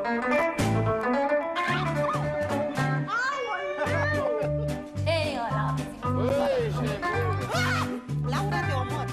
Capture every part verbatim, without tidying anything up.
Ei, ăla! Laura, te omor!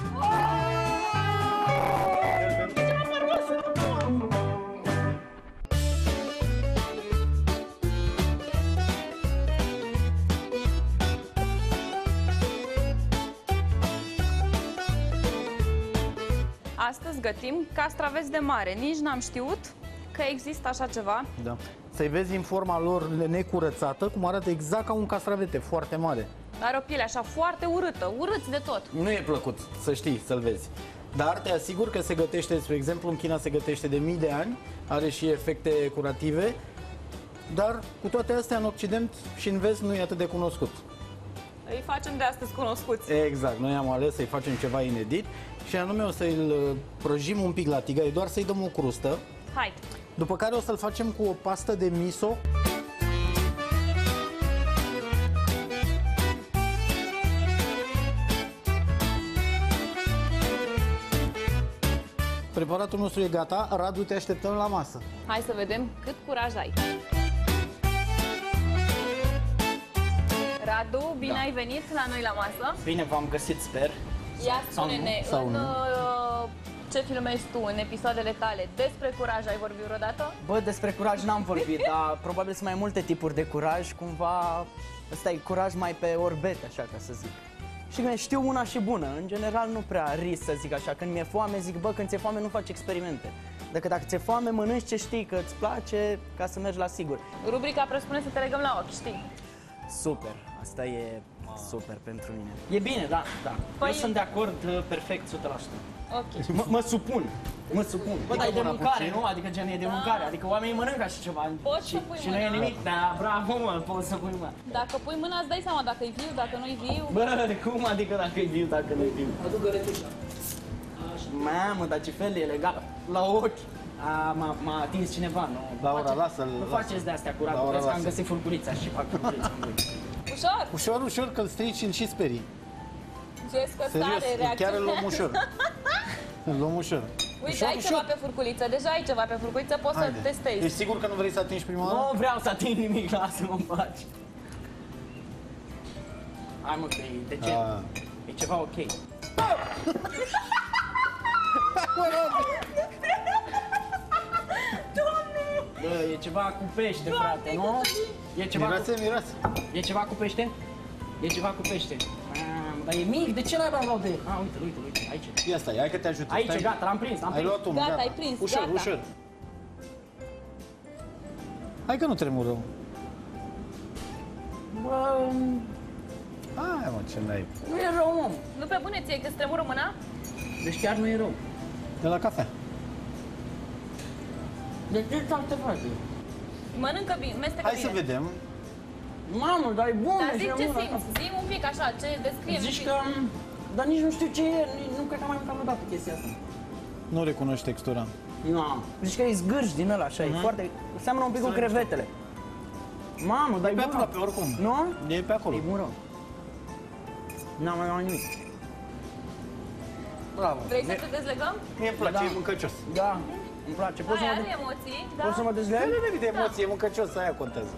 Astăzi gătim castraveți de mare. Nici n-am știut că există așa ceva. Da. Să-i vezi în forma lor necurățată, cum arată exact ca un castravete, foarte mare. Are o piele așa foarte urâtă, urâți de tot. Nu e plăcut, să știi, să-l vezi. Dar te asigur că se gătește, spre exemplu, în China se gătește de mii de ani, are și efecte curative, dar cu toate astea în Occident și în Vest nu e atât de cunoscut. Îi facem de astăzi cunoscuți. Exact, noi am ales să-i facem ceva inedit și anume o să-l prăjim un pic la tigaie, doar să-i dăm o crustă. Hai! După care o să-l facem cu o pastă de miso. Preparatul nostru e gata. Radu, te așteptăm la masă. Hai să vedem cât curaj ai. Radu, bine Da. ai venit la noi la masă. Bine v-am găsit, sper. Ia Sau nu? spune-ne, Sau în nu? uh, ce filmezi tu, în episoadele tale, despre curaj ai vorbit vreodată? Bă, despre curaj n-am vorbit, dar probabil sunt mai multe tipuri de curaj, cumva ăsta e curaj mai pe orbete, așa ca să zic. Și când știu una și bună, în general nu prea risc să zic așa, când mi-e foame zic, bă, când ți-e foame nu faci experimente. Dacă dacă ți-e foame, mănânci ce știi că îți place ca să mergi la sigur. Rubrica presupune să te legăm la ochi, știi? Super, asta e super pentru mine. E bine, da, da. Păi- Eu sunt de acord uh, perfect o sută la sută. Ok. Mă, mă supun, mă supun. Bă, dar e de mâncare, nu? Adică gen e de mâncare, adică oamenii mănâncă așa ceva. Poți și, să pui și nu e mâna. nimic, dar bravo, mă, poți să pui mâna. Dacă pui mâna, îți dai seama dacă e viu, dacă nu e viu. Bă, cum adică dacă e viu, dacă nu e viu? Mă duc gărătișa. Mamă, dar ce fel e legat la ochi. A, m-a, m-a atins cineva, nu? Laura, Face- lasă-l, Nu lasă. faceți de astea curat, Laura, vezi că am lasă. găsit furculița și fac furculița în voi. Ușor! Ușor, ușor, că-l strici și îl și sperii. Zici că Serios, stare, chiar îl luăm reacționează. ușor. Îl luăm ușor. Uite, Ușor, ai ușor. ceva pe furculiță, deja ai ceva pe furculiță, poți să Haide. testezi. Ești sigur că nu vrei să atingi prima oară? Nu vreau să ating nimic, lasă-mă în pace. Hai mă, că e decent. Ah. E ceva ok. Bă, e ceva cu pește, frate, nu? E ceva cu... Miroase, miroase. E ceva cu pește? E ceva cu pește. Mamă, dar e mic, de ce n-ai mai luat de... Ah, uite, uite, uite, aici. Ia stai, hai că te ajut. Aici, Stai. gata, l-am prins, l-am Ai prins. luat unul, Gata, gata. ai prins, Ușor, gata. ușor. Hai că nu tremură. Bă, Hai mă, ce n-ai. nu e rău, om. Nu pe bune, ție că-ți tremură mâna? Deci chiar nu e rău. De la cafea. De ce te face? Mănâncă bine, mestecă Hai bine. să vedem. Mamă, dar e bună Dar și zic e ce bună. simți, zi un pic așa, ce descrie-mi Zici un că... pic. Dar nici nu știu ce e, nici- nu cred că am mai mâncat vreodată chestia asta. Nu recunoști textura. Nu. Zici că e zgârci din ăla, așa, e foarte... Seamănă un pic cu crevetele. Mamă, dar e Pe bună. aproape, oricum. Nu? E pe acolo. E bună. N-am mai luat nimic. Bravo. Vrei să te dezlegăm? Mie îmi place, Da. e mâncăcios. Da, îmi place. Poți să Ai, mă, are de... emoții, da? Poți să mă dezleg? Nu nimic de emoție, e mâncăcios, aia contează.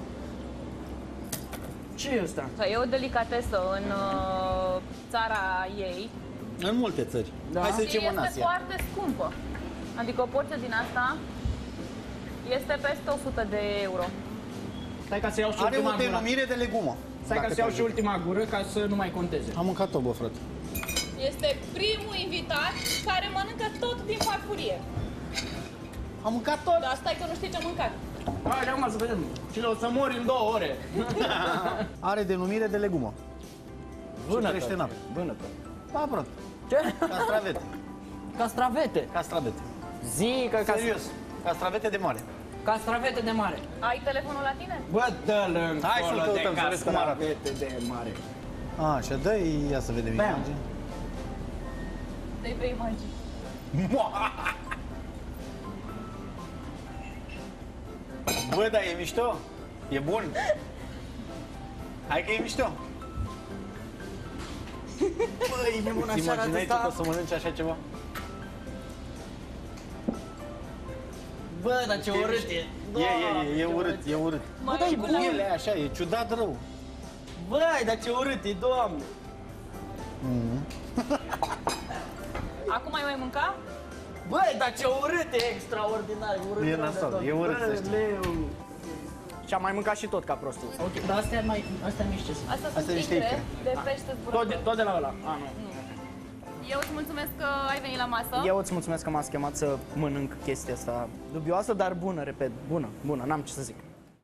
Ce e ăsta? E o delicatesă în uh, țara ei În multe țări. Da. Hai să și zicem în este Asia. foarte scumpă. Adică o porție din asta este peste o sută de euro. Stai ca să iau și Are ultima o gură. denumire de legumă. Stai ca Dacă să te iau și ajut. ultima gură ca să nu mai conteze. Am mâncat-o, bă, frate. Este primul invitat care mănâncă tot din farfurie. Am mâncat tot. Dar stai că nu știi ce a mâncat. Hai, acum să vedem. Cine o să mori în două ore. Are denumire de legumă. Vânătă. crește în apă. Vânătă. Da, frate. Ce? Castravete. Castravete. Castravete. Zi că ca... Serios. Castravete de mare. Castravete de mare. Ai telefonul la tine? Bă, dă-l Hai să-l încolo de căutăm, să vezi cum arată. castravete de mare. A, așa, dă-i, ia să vedem Bam. imagini. Dă-i pe imagini. Bă, dar e mișto? E bun? Hai că e mișto. Băi, e bun, Îți așa arată imaginai tu că o asta. să mănânci așa ceva? Bă, dar ce urât e! E, e, e, e urât, e urât. Mai Bă, e dar bună. El e așa, e ciudat rău. Băi, dar ce urât e, Doamne! Acum mai mai mânca? Băi, dar ce urât e, extraordinar, e urât. E rău de nasol, tot. e urât, să Bă, știi. leu. Și am mai mâncat și tot ca prostul. Ok, dar astea mai, astea mici ce sunt? Astea Astea sunt niște icre icre. de Da. pește Tot zburător. de, tot de la ăla. A, nu. Eu îți mulțumesc că ai venit la masă. Eu îți mulțumesc că m-ați chemat să mănânc chestia asta dubioasă, dar bună, repet, bună, bună, n-am ce să zic.